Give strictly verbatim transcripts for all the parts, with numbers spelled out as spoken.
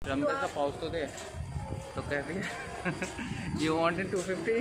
रमदर का पाउच तो दे, तो कह रही है यू वांटेड टू फिफ्टी।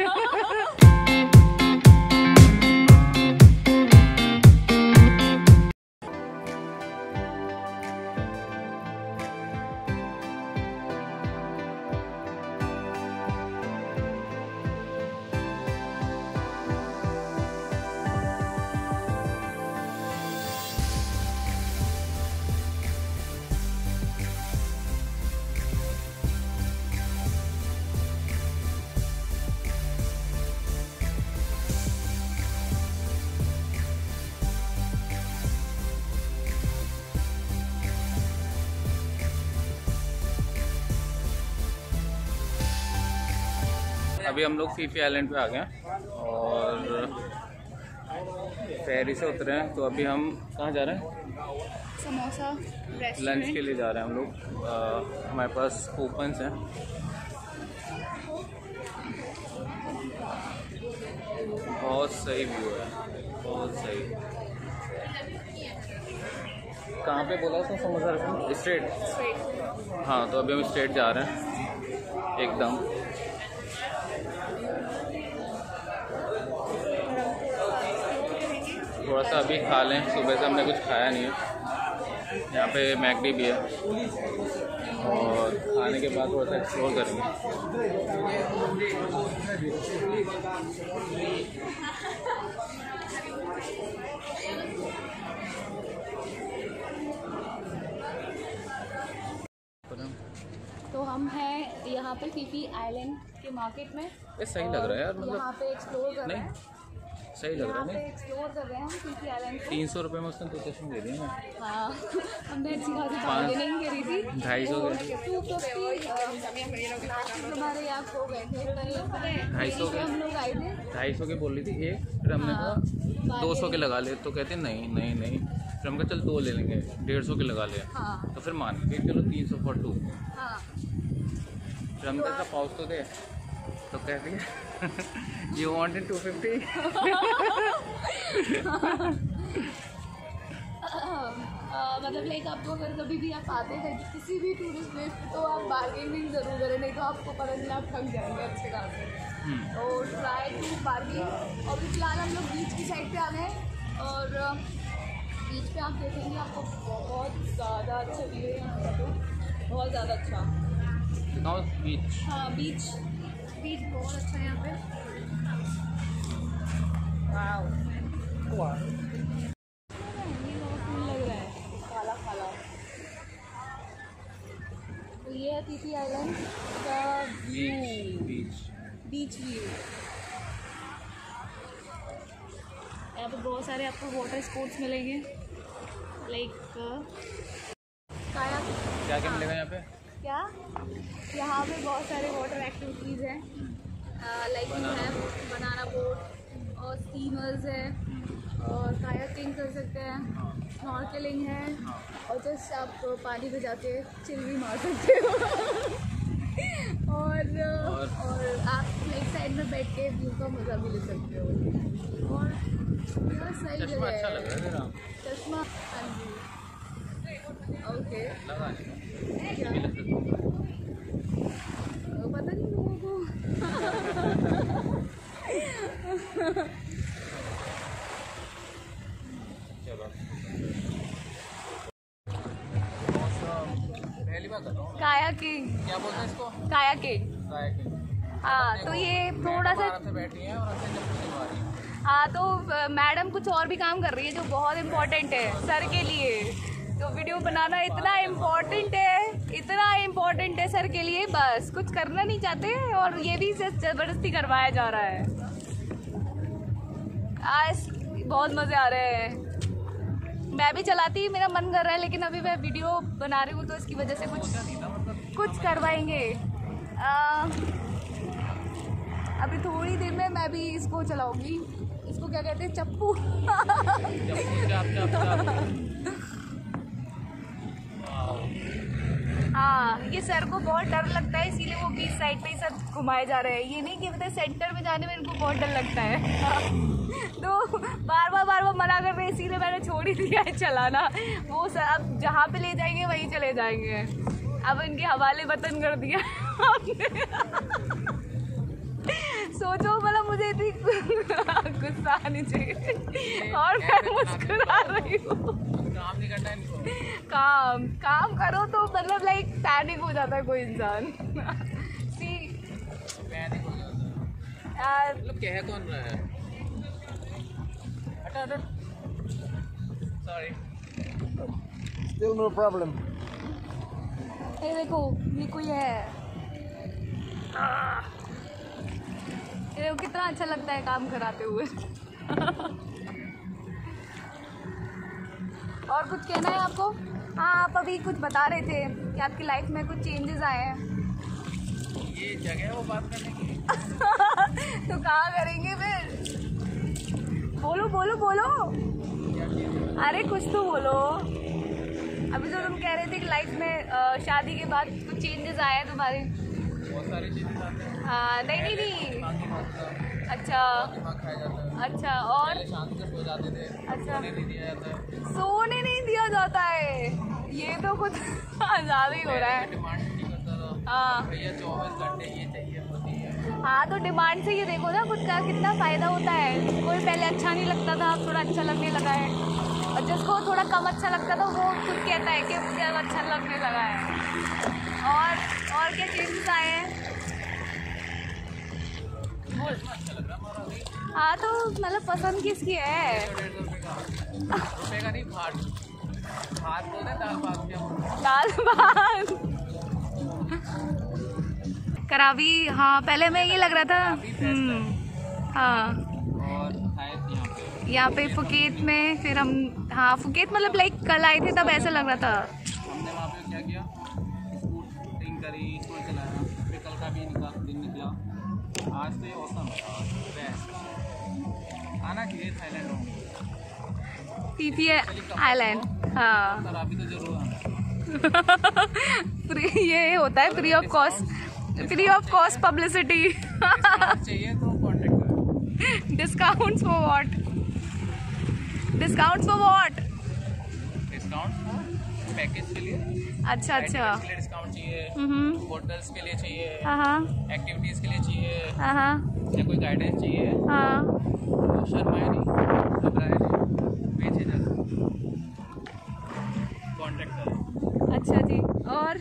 अभी हम लोग फीफी आइलैंड पे आ गए हैं और फेरी से उतरे हैं, तो अभी हम कहाँ जा रहे हैं? समोसा लंच के लिए जा रहे हैं हम लोग। हमारे पास कूपन्स हैं। बहुत सही व्यू है, बहुत सही। कहाँ पे बोला उसने समोसा रेस्टोरेंट? स्ट्रेट। हाँ, तो अभी हम स्ट्रेट जा रहे हैं एकदम। थोड़ा सा अभी खा लें, सुबह से हमने कुछ खाया नहीं है। यहाँ पे मैकडी भी है और खाने के बाद थोड़ा सा एक्सप्लोर करेंगे। तो हम हैं यहाँ पे फीफी आइलैंड के मार्केट में। ये सही लग रहा है यार, मतलब यहाँ पे एक्सप्लोर कर रहे हैं। सही लग रहा है। नहीं, एक्सप्लोर कर रहे हैं हम फीफी आइलैंड। तीन सौ रुपये में उसने दो चश्मे दे दिए। हाँ, हमने अच्छी खासी बार्गेनिंग करी थी। ढाई सौ के हमारे यहाँ खो गए थे, ढाई सौ के हम लोग आए थे। ढाई सौ के बोल रही थी एक, फिर हमने कहा दो सौ के लगा ले, तो कहते नहीं नहीं नहीं, फिर हम कहा चल दो ले लेंगे, डेढ़ सौ के लगा ले। हाँ। तो फिर मान के चलो तीन सौ फॉर टू। हाँ, फिर हम का पाउच तो दे, तो कह रही है यू वांटेड टू फिफ्टी। मतलब लाइक आपको अगर कभी भी आप आते हैं किसी भी टूरिस्ट प्लेस पे, तो आप बार्गेनिंग जरूर करें, नहीं तो आपको पता चला आप थक जाएंगे अच्छे खासे। तो ट्राई टू बार्गेन। और फिलहाल हम लोग बीच की साइड पे आ गए हैं और बीच पे आप देखेंगे आपको बहुत ज़्यादा अच्छा व्यू है यहाँ का, तो बहुत ज़्यादा अच्छा। बीच, हाँ बीच बीच बहुत अच्छा है यहाँ पे। वाव, ये बहुत फूल लग रहा है, काला काला। तो ये है फीफी आइलैंड का व्यू, बीच बीच व्यू। यहाँ पे बहुत सारे आपको वाटर स्पोर्ट्स मिलेंगे, लाइक काया। क्या क्या मिलेगा यहाँ पे? क्या यहाँ पे बहुत सारे वाटर एक्टिविटीज़ हैं, लाइक है बनाना बोट और स्टीमर्स है और कायाकिंग कर सकते हैं, स्नॉर्कलिंग है और जस्ट आप पानी में जाके चिल भी मार सकते हो। और, और और आप लाइक साइड में बैठ के व्यू का मज़ा भी ले सकते हो। और यह सही जगह है। अच्छा लग रहा है तेरा चश्मा। हाँ जी, ओके। क्या पता नहीं लोगों को। पहली बार कर रहा हूँ। कायाकिंग, क्या बोलते हैं इसको? कायाकिंग। कायाकिंग। हाँ, तो ये थोड़ा सा बैठी है और अच्छे चप्पू दिखा रही है। हाँ, तो मैडम कुछ और भी काम कर रही है जो बहुत इम्पोर्टेंट है सर के लिए। तो वीडियो बनाना इतना इम्पोर्टेंट है, इतना इम्पोर्टेंट है सर के लिए, बस कुछ करना नहीं चाहते और ये भी ज़बरदस्ती करवाया जा रहा है। आज बहुत मज़े आ रहे हैं। मैं भी चलाती, मेरा मन कर रहा है, लेकिन अभी मैं वीडियो बना रही हूँ तो इसकी वजह से कुछ कुछ करवाएंगे। आ, अभी थोड़ी देर में मैं भी इसको चलाऊंगी। इसको क्या कहते हैं? चप्पू। हाँ, ये सर को बहुत डर लगता है, इसीलिए वो बीच साइड पे ही सब घुमाए जा रहे हैं। ये नहीं कि मतलब सेंटर में जाने में इनको बहुत डर लगता है। तो बार बार बार बार मना कर रहे हैं, इसीलिए मैंने छोड़ ही दिया है चलाना। वो सर अब जहाँ पे ले जाएंगे वहीं चले जाएंगे। अब इनके हवाले वतन कर दिया सोचो मतलब मुझे इतनी गुस्सा आनी चाहिए और मैं मुस्कुरा रही हूँ। काम नहीं करना इनको। काम काम करो तो मतलब लाइक पैनिक हो जाता है कोई इंसान। सी पैनिक हो जाता है यार, मतलब कह कौन रहा है? हटा हटा, सॉरी, Still no problem. ये देखो ये कोई है, ये देखो कितना अच्छा लगता है काम कराते हुए। और कुछ कहना है आपको? हाँ, आप अभी कुछ बता रहे थे कि आपकी लाइफ में कुछ चेंजेस आए हैं। ये जगह है वो बात करने की। तो कहाँ करेंगे फिर? बोलो बोलो बोलो, अरे कुछ तो बोलो। अभी तो तुम कह रहे थे कि लाइफ में आ, शादी के बाद कुछ चेंजेस आए हैं तुम्हारे। बहुत सारे चीजें आते हैं। हाँ, नहीं नहीं नहीं, अच्छा अच्छा, और पहले शांति से सो जाते थे, अच्छा, सोने नहीं दिया जाता है। सोने नहीं दिया जाता है, ये तो कुछ ज़्यादा ही हो रहा है। डिमांड नहीं करता था, हाँ भैया चौबीस घंटे ये चाहिए होती है। हाँ, तो डिमांड से ये देखो ना खुद का कितना फ़ायदा होता है। कोई पहले अच्छा नहीं लगता था, अब थोड़ा अच्छा लगने लगा है, और जिसको थोड़ा कम अच्छा लगता था वो खुद कहता है कि मुझे अब अच्छा लगने लगा है। और और क्या चेंजेस आए हैं? हाँ, तो मतलब पसंद किसकी है? रुपए का नहीं, भात भात बोलते हैं, दाल भात क्या? दाल भात करावी। हाँ, पहले मैं ये लग रहा था। हम्म, हाँ, और यहाँ पे यहाँ पे फुकेत में, फिर हम, हाँ फुकेत मतलब लाइक कल आए थे तब ऐसा लग रहा था। हमने वहाँ पे क्या किया, स्कूटिंग करी, स्कूल चलाया, फिर कल का भी निकला दिन निकला। आज तो ये औसम बेस्ट, आना चाहिए थाईलैंड में। टीपी आइलैंड, हाँ खराबी तो जरूर आना। फ्री, ये होता है free of cost, free of cost publicity. चाहिए तो कॉन्टेक्ट करो। Discounts for what? Discounts for what? Discount package के लिए। अच्छा अच्छा, के लिए डिस्काउंट चाहिए, हम्म, होटल्स के लिए चाहिए, हाँ एक्टिविटीज़ के लिए चाहिए, हाँ या कोई गाइडेंस चाहिए, हाँ, तो शर्माए नहीं, घबराए नहीं, बेझिझक कॉन्टेक्ट करो। अच्छा जी। और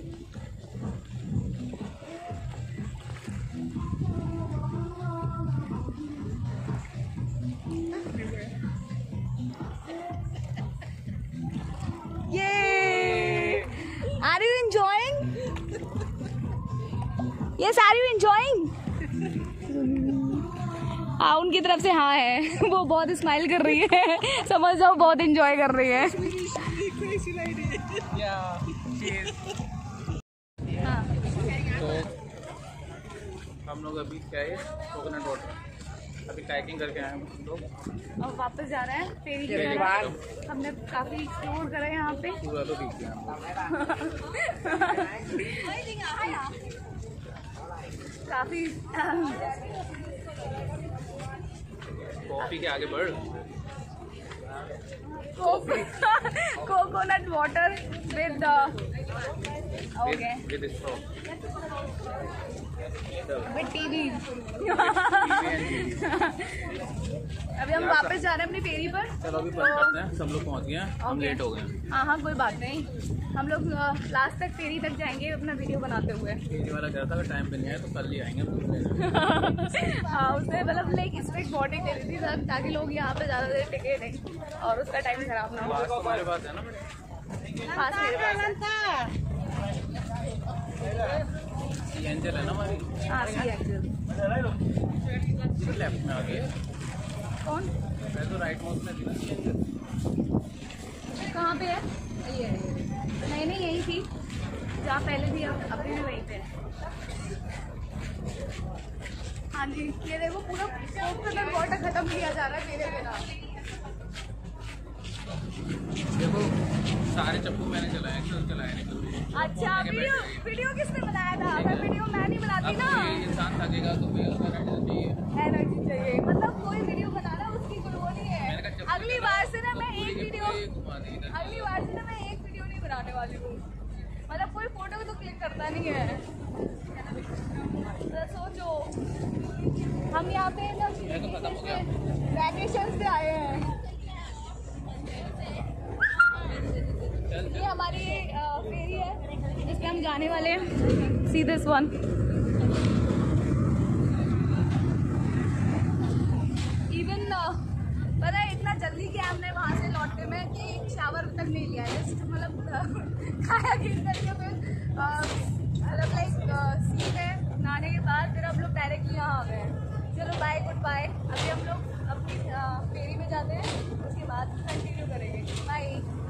ये are you enjoying? Yes, are you enjoying? हाँ, उनकी तरफ से हाँ है। वो बहुत स्माइल कर रही है, समझ जाओ बहुत एंजॉय कर रही है। हाँ, तो हम लोग अभी क्या है, कोकोनट वाटर अभी कायाकिंग करके आए हम लोग, अब वापस जा रहे हैं फेरी के बाद। हमने काफी एक्सप्लोर करा है यहाँ पे। पूरा तो दिख गया काफी कॉफी के आगे बढ़। Coconut water with okay with straw, with TV. अभी हम वापस जा रहे हैं अपनी फेरी पर। चलो अभी बंद करते हैं, सब लोग पहुँच गए हैं, हम लेट हो गए हैं। हाँ हाँ, कोई बात नहीं, हम लोग लास्ट तक फेरी तक जाएंगे अपना वीडियो बनाते हुए। फेरी वाला कह रहा था अगर टाइम पे नहीं आए तो कल ही आएंगे। हाँ, उसने मतलब लाइक स्ट्रिक्ट वार्निंग दे रही थी ताकि लोग यहाँ पे ज़्यादा देर टिके नहीं और उसका टाइम खराब ना हो। पास तुम्हारे पास है ना? पास मेरे पास सी एंजल है ना हमारी। हाँ, सी एक्चुअल। लेफ्ट में आ गई, कौन? मैं तो राइट माउस में थी ना सी एंजल। कहाँ पे है ये? नहीं नहीं, यही थी जहाँ पहले थी, अब अभी भी वहीं पे है। हाँ जी, ये देखो पूरा कोकोनट वाटर खत्म किया जा रहा है मेरे बिना। देखो सारे चप्पू मैंने चलाए, क्यों चलाए नहीं कभी। अच्छा, वीडियो वीडियो किसने बनाया था? अगर वीडियो मैं नहीं बनाती ना, इंसान थकेगा तो फिर उसका एनर्जी चाहिए। एनर्जी चाहिए, मतलब कोई वीडियो बनाना उसकी कोई वो नहीं है। अगली बार से ना मैं एक वीडियो अगली बार से ना मैं एक वीडियो नहीं बनाने वाली हूँ। मतलब कोई फोटो भी तो क्लिक करता नहीं है। तो सोचो हम यहाँ पे ना वैकेशन पे आए हैं। ये हमारी फेरी है जिसपे हम जाने वाले हैं। See this one. इवन पता है इतना जल्दी कि हमने वहाँ से लौटने में कि शावर तक नहीं लिया है। जस्ट मतलब खाया गिर करके फिर मतलब लाइक सी में नहाने के बाद फिर हम लोग डायरेक्टली यहाँ आ गए हैं। चलो बाय गुड बाय। अभी हम लोग अपनी फेरी में जाते हैं, उसके बाद कंटिन्यू करेंगे। बाय।